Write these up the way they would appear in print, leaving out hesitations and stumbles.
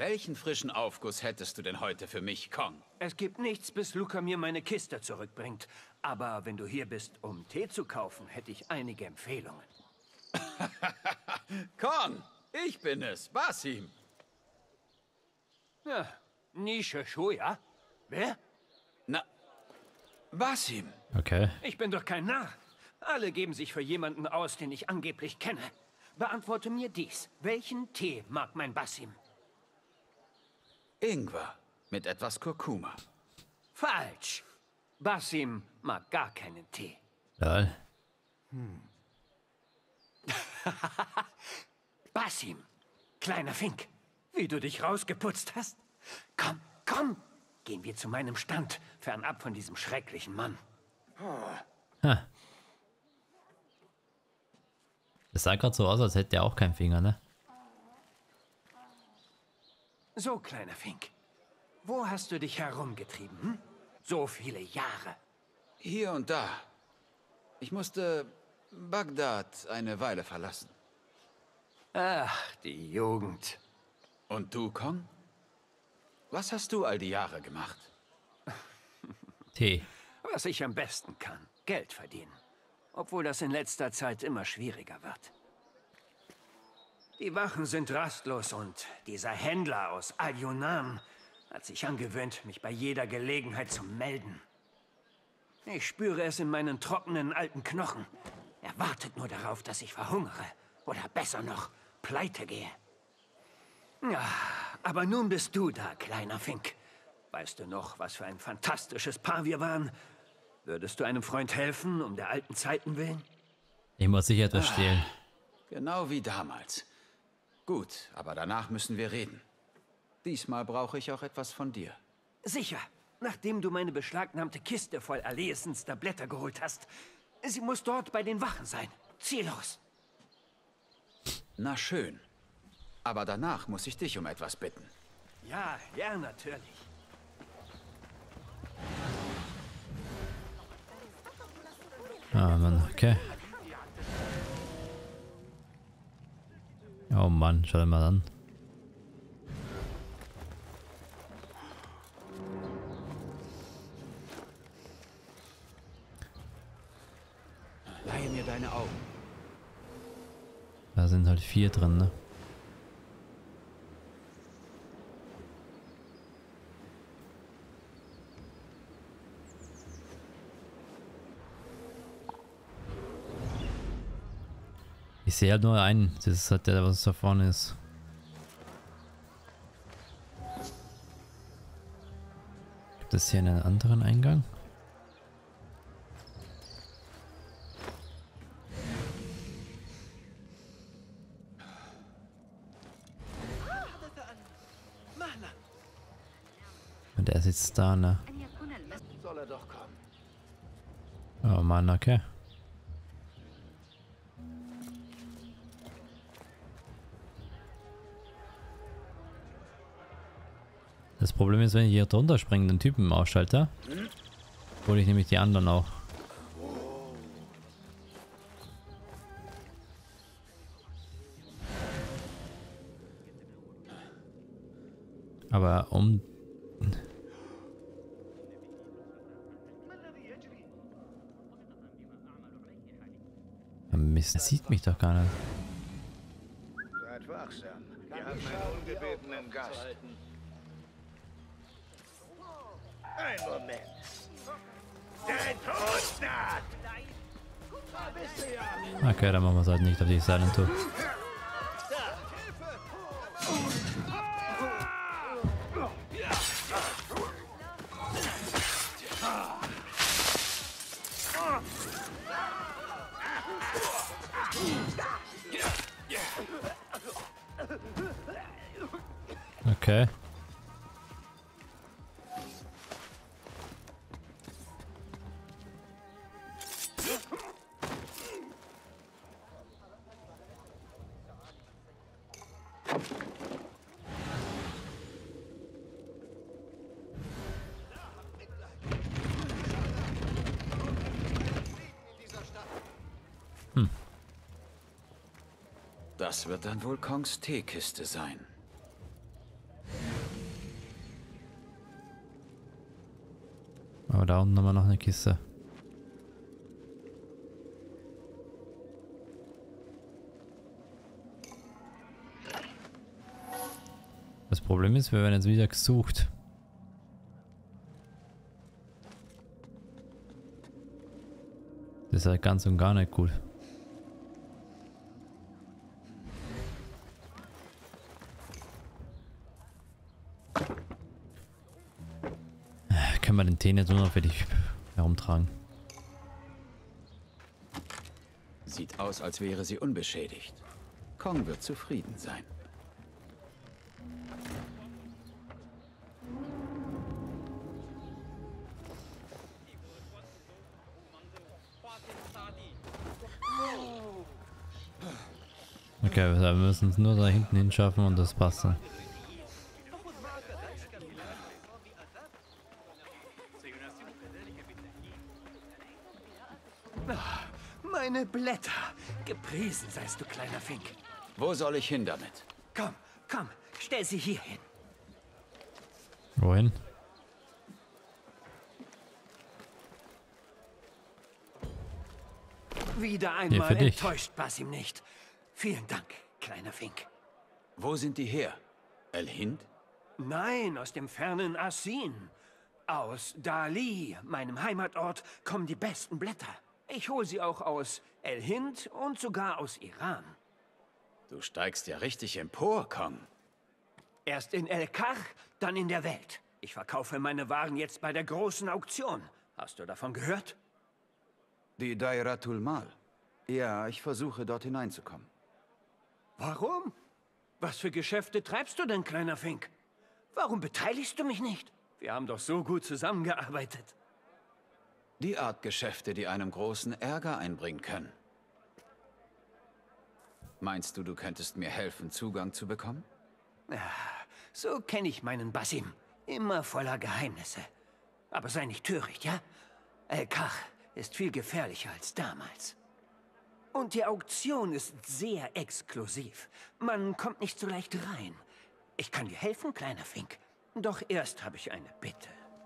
Welchen frischen Aufguss hättest du denn heute für mich, Kong? Es gibt nichts, bis Luca mir meine Kiste zurückbringt. Aber wenn du hier bist, um Tee zu kaufen, hätte ich einige Empfehlungen. Kong, ich bin es, Basim. Ja, Nische Shoya? Wer? Na, Basim. Okay. Ich bin doch kein Narr. Alle geben sich für jemanden aus, den ich angeblich kenne. Beantworte mir dies. Welchen Tee mag mein Basim? Ingwer mit etwas Kurkuma. Falsch. Basim mag gar keinen Tee. Lol. Basim, kleiner Fink, wie du dich rausgeputzt hast. Komm, komm, gehen wir zu meinem Stand, fernab von diesem schrecklichen Mann. Ha. Das sah gerade so aus, als hätte er auch keinen Finger, ne? So, kleiner Fink, wo hast du dich herumgetrieben, hm? So viele Jahre. Hier und da. Ich musste Bagdad eine Weile verlassen. Ach, die Jugend. Und du, Kong? Was hast du all die Jahre gemacht? Tee. Was ich am besten kann, Geld verdienen. Obwohl das in letzter Zeit immer schwieriger wird. Die Wachen sind rastlos und dieser Händler aus Al-Yunnan hat sich angewöhnt, mich bei jeder Gelegenheit zu melden. Ich spüre es in meinen trockenen alten Knochen. Er wartet nur darauf, dass ich verhungere. Oder besser noch, pleite gehe. Ja, aber nun bist du da, kleiner Fink. Weißt du noch, was für ein fantastisches Paar wir waren? Würdest du einem Freund helfen, um der alten Zeiten willen? Ich muss sicher etwas stehlen. Genau wie damals. Gut, aber danach müssen wir reden. Diesmal brauche ich auch etwas von dir. Sicher, nachdem du meine beschlagnahmte Kiste voll erlesenster Blätter geholt hast. Sie muss dort bei den Wachen sein. Zieh los. Na schön. Aber danach muss ich dich um etwas bitten. Ja, ja, natürlich. Ah, Mann, okay. Oh Mann, schau dir mal an. Leihe mir deine Augen. Da sind halt 4 drin, ne? Ich sehe halt nur einen. Das ist halt der, was da vorne ist. Gibt es hier einen anderen Eingang? Und der sitzt da, ne? Soll er doch kommen. Oh Mann, okay. Das Problem ist, wenn ich hier drunter springe, den Typen ausschalte, hole ich nämlich die anderen auch. Aber um... Mist, er sieht mich doch gar nicht. Seid wachsam. Wir haben einen ungebetenen Gast. Ein Moment. Der Tod naht! Okay, dann machen wir es halt nicht auf die Silent Tour. Okay. Das wird dann wohl Kongs Teekiste sein. Aber da unten haben wir noch eine Kiste. Das Problem ist, wir werden jetzt wieder gesucht. Das ist halt ganz und gar nicht gut. Können wir den Tee nicht unauffällig herumtragen? Sieht aus, als wäre sie unbeschädigt. Kong wird zufrieden sein. Okay, wir müssen es nur da hinten hinschaffen und das passt dann. Meine Blätter. Gepriesen seist du, kleiner Fink. Wo soll ich hin damit? Komm, komm, stell sie hier hin. Wohin? Wieder Hier einmal für dich. enttäuscht Basim nicht. Vielen Dank, kleiner Fink. Wo sind die her? El Hind? Nein, aus dem fernen Asin. Aus Dali, meinem Heimatort, kommen die besten Blätter. Ich hole sie auch aus El Hind und sogar aus Iran. Du steigst ja richtig empor, Kong. Erst in El-Kach, dann in der Welt. Ich verkaufe meine Waren jetzt bei der großen Auktion. Hast du davon gehört? Die Dairatul Mal. Ja, ich versuche dort hineinzukommen. Warum? Was für Geschäfte treibst du denn, kleiner Fink? Warum beteiligst du mich nicht? Wir haben doch so gut zusammengearbeitet. Die Art Geschäfte, die einem großen Ärger einbringen können. Meinst du, du könntest mir helfen, Zugang zu bekommen? So kenne ich meinen Basim. Immer voller Geheimnisse. Aber sei nicht töricht, ja? El-Kach ist viel gefährlicher als damals. Und die Auktion ist sehr exklusiv. Man kommt nicht so leicht rein. Ich kann dir helfen, kleiner Fink. Doch erst habe ich eine Bitte.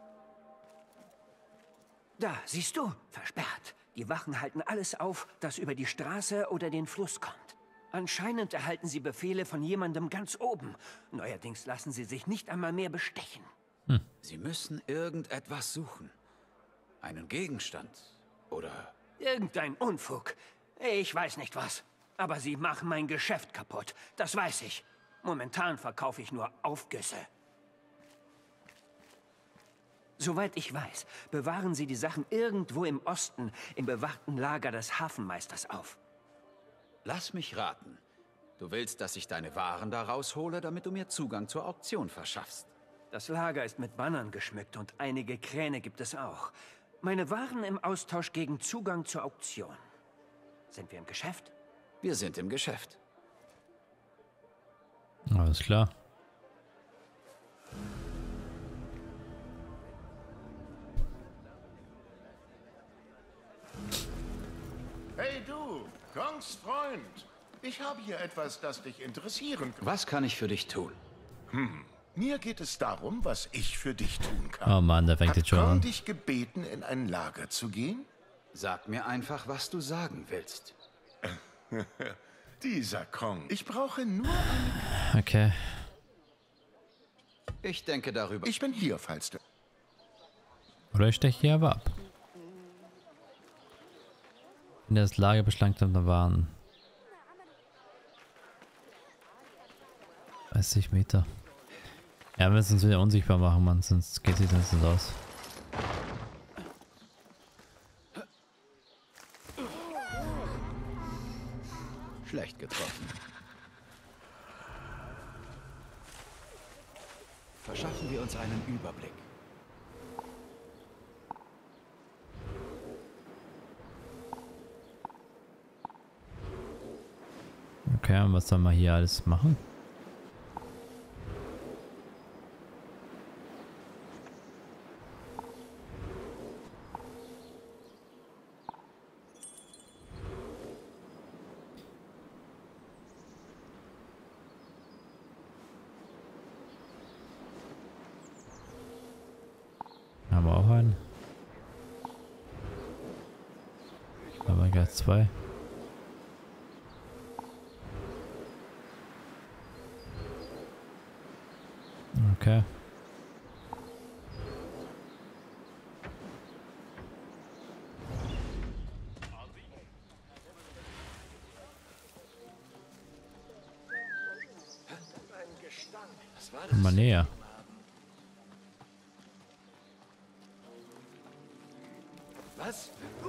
Da, siehst du, versperrt. Die Wachen halten alles auf, das über die Straße oder den Fluss kommt. Anscheinend erhalten sie Befehle von jemandem ganz oben. Neuerdings lassen sie sich nicht einmal mehr bestechen. Sie müssen irgendetwas suchen. Einen Gegenstand. Oder... Irgendein Unfug. Ich weiß nicht was. Aber sie machen mein Geschäft kaputt. Das weiß ich. Momentan verkaufe ich nur Aufgüsse. Soweit ich weiß, bewahren sie die Sachen irgendwo im Osten, im bewachten Lager des Hafenmeisters auf. Lass mich raten. Du willst, dass ich deine Waren da raushole, damit du mir Zugang zur Auktion verschaffst. Das Lager ist mit Bannern geschmückt und einige Kräne gibt es auch. Meine Waren im Austausch gegen Zugang zur Auktion. Sind wir im Geschäft? Wir sind im Geschäft. Alles klar. Hey du, Kongs Freund. Ich habe hier etwas, das dich interessieren kann. Was kann ich für dich tun? Mir geht es darum, was ich für dich tun kann. Oh Mann, der fängt Hat jetzt schon Kong an. dich gebeten, in ein Lager zu gehen? Sag mir einfach, was du sagen willst. Dieser Kong. Ich brauche nur... Okay. Ich denke darüber. Ich bin hier, falls du... Oder ich steche hier aber ab. In das Lager beschlagnahmter Waren. 30 Meter. Ja, wir müssen uns wieder unsichtbar machen, Mann, sonst geht sich das nicht aus. Schlecht getroffen. Verschaffen wir uns einen Überblick. Okay, und was soll man hier alles machen? Haben wir auch einen. gleich 2. Okay. Komm mal näher. Was?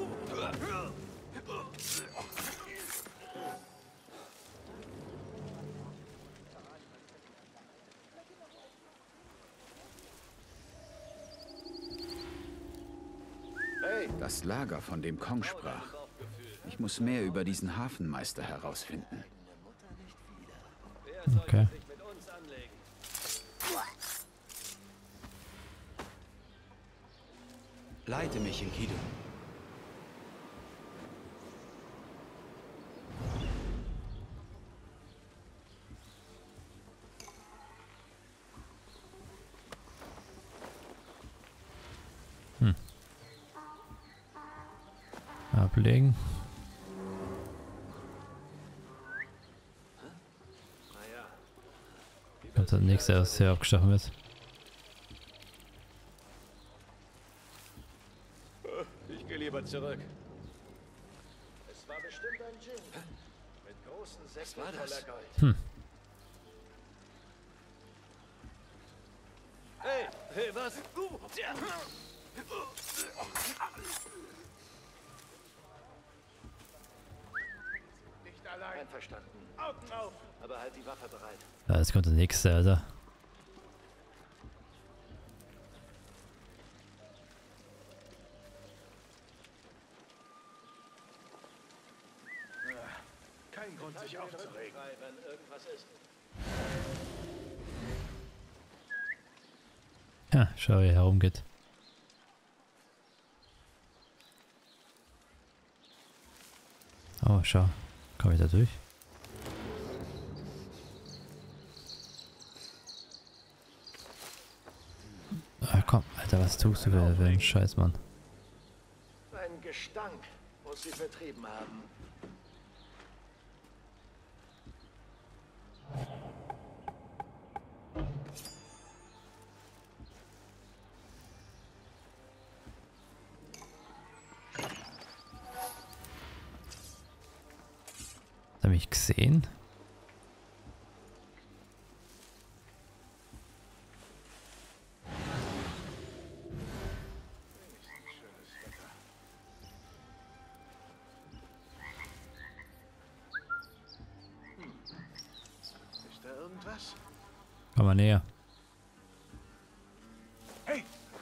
Das Lager, von dem Kong sprach. Ich muss mehr über diesen Hafenmeister herausfinden. Okay. Leite mich, Enkidu. Ablegen. Kommt das nächste, was hier abgestochen wird. Ich gehe lieber zurück. Es war bestimmt ein Djinn. Mit großen Säcken voller Gold. Hey, was? Nicht allein. Einverstanden. Augen auf. Aber halt die Waffe bereit. Ja, jetzt kommt der nächste, Alter. Kein Grund, sich aufzuregen. Frei, wenn irgendwas ist. Ja, schau, wie er herumgeht. Oh, schau. Komm ich da durch? Ah, komm, Alter, was tust du für einen Scheiß, Mann? Ein Gestank muss sie vertrieben haben. Hat er mich gesehen? Ist da irgendwas? Komm mal näher. Hey!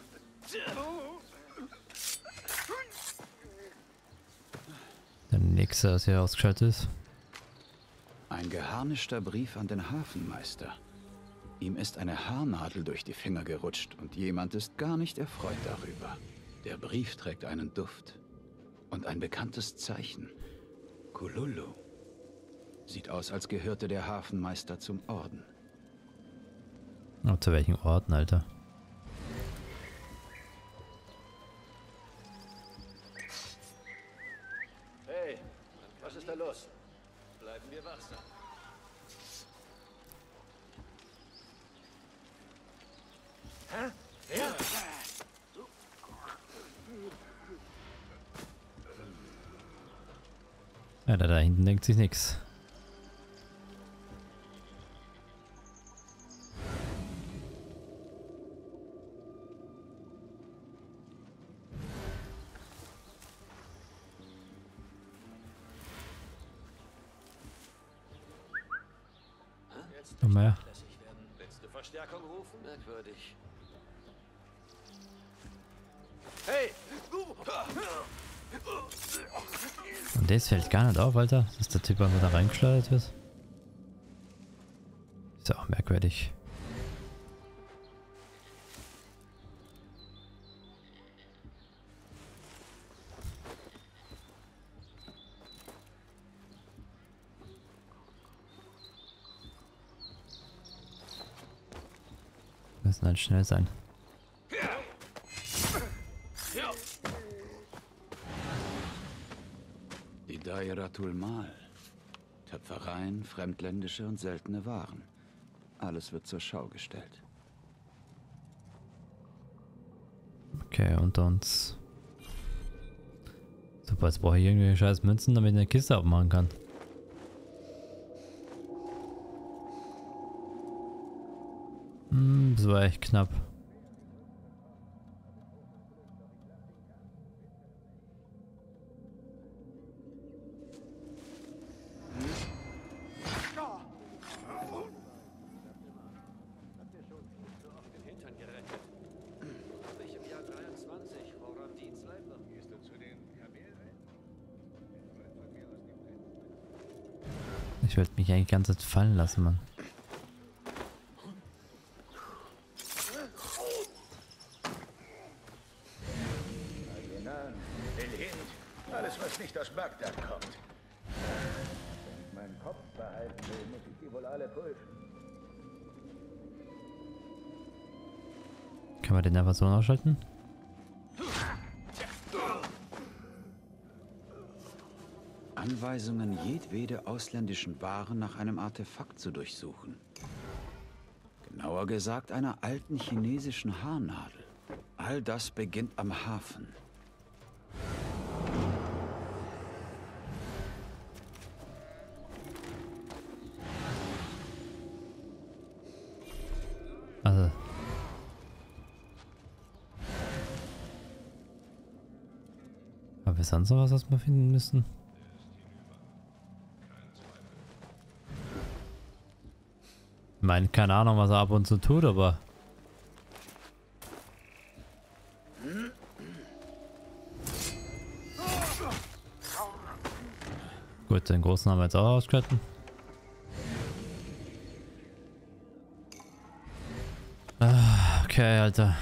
Der nächste, was hier ausgeschaltet ist. Ein geharnischter Brief an den Hafenmeister. Ihm ist eine Haarnadel durch die Finger gerutscht und jemand ist gar nicht erfreut darüber. Der Brief trägt einen Duft und ein bekanntes Zeichen. Kululu. Sieht aus, als gehörte der Hafenmeister zum Orden. Oh, zu welchen Orten, Alter? Hey, was ist da los? Bleiben wir wachsam. Hä? Ja? Ja, da hinten denkt sich nichts. Komm her. Willst du Verstärkung rufen? Merkwürdig. Hey! Und das fällt gar nicht auf, Alter, dass der Typ einfach da reingeschleudert wird. Ist ja auch merkwürdig. Wir müssen halt schnell sein. Ratul Mal. Töpfereien, fremdländische und seltene Waren. Alles wird zur Schau gestellt. Okay, unter uns. Super, jetzt brauche ich irgendwie scheiß Münzen, damit ich eine Kiste aufmachen kann. Das war echt knapp. Ich wollte mich eigentlich die ganze Zeit fallen lassen, Mann. Alles, was nicht aus Bagdad kommt. Wenn ich meinen Kopf behalten will, muss ich die wohl alle prüfen. Kann man den einfach so ausschalten? Anweisungen, jedwede ausländischen Waren nach einem Artefakt zu durchsuchen. Genauer gesagt, einer alten chinesischen Haarnadel. All das beginnt am Hafen. Also. Aber wir sonst noch was wir finden müssen? Ich meine, keine Ahnung, was er ab und zu tut, aber... Gut, den großen haben wir jetzt auch ausgehalten. Okay, Alter.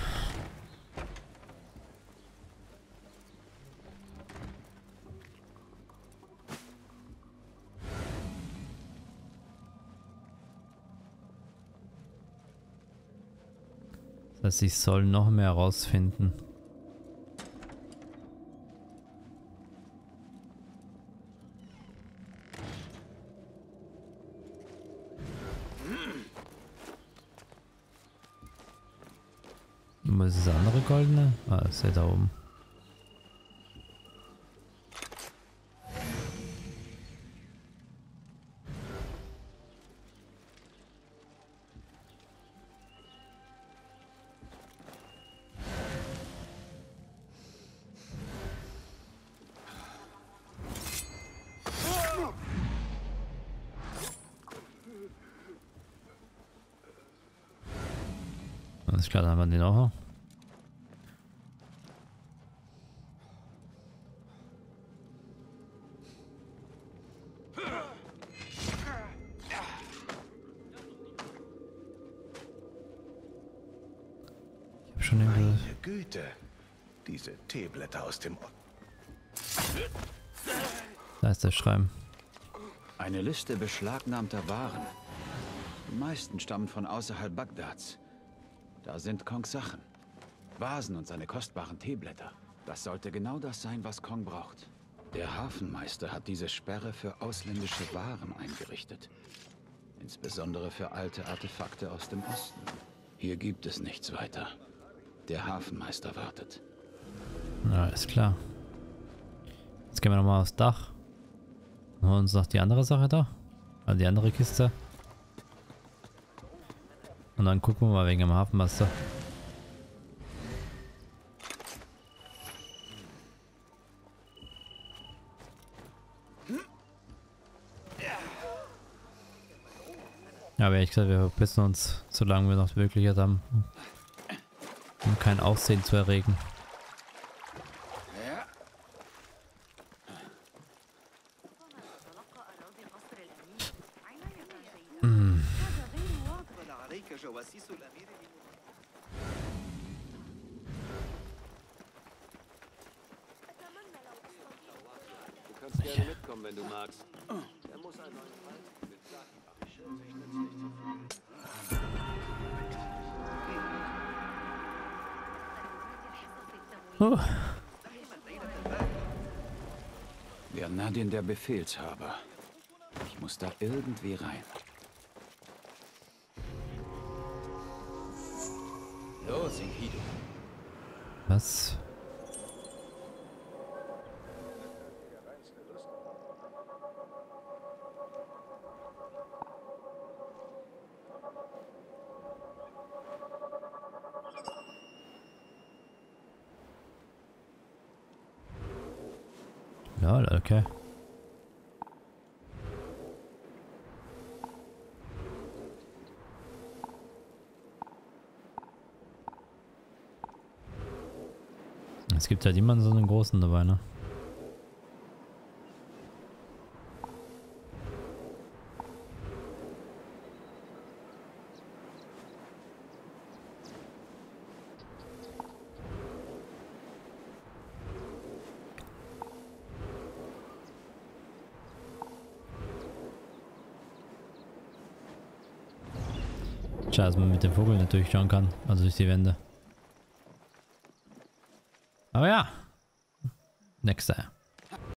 Das heißt, ich soll noch mehr herausfinden. Was ist das andere goldene? Ah, ist ja da oben. Alles klar, dann haben wir den auch noch. Meine Güte, diese Teeblätter aus dem... Da ist der Schreiben. Eine Liste beschlagnahmter Waren. Die meisten stammen von außerhalb Bagdads. Da sind Kongs Sachen. Vasen und seine kostbaren Teeblätter. Das sollte genau das sein, was Kong braucht. Der Hafenmeister hat diese Sperre für ausländische Waren eingerichtet. Insbesondere für alte Artefakte aus dem Osten. Hier gibt es nichts weiter. Der Hafenmeister wartet. Ja, ist klar. Jetzt gehen wir nochmal aufs Dach. Und holen uns noch die andere Sache da. Also die andere Kiste. Und dann gucken wir mal wegen dem Hafenmeister. Ja, aber ehrlich gesagt, wir verpissen uns, solange wir noch die Möglichkeit haben, um kein Aufsehen zu erregen. Du kannst gerne mitkommen, wenn du magst. Er muss einen neuen Fall mit Saki sich nützlich zu fühlen. Oh. Der Nadin der Befehlshaber. Ich muss da irgendwie rein. Los, Enkidu. Was? Ja, okay. Es gibt halt immer so einen großen dabei, ne? Schade, dass man mit dem Vogel nicht durchschauen kann, also durch die Wände. Aber ja, next time.